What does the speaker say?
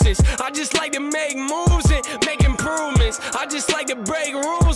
business. I just like to make moves and make improvements. I just like to break rules